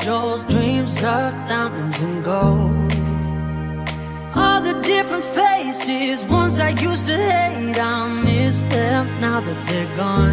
angels, dreams of diamonds and gold. All the different faces, ones I used to hate, I miss them now that they're gone.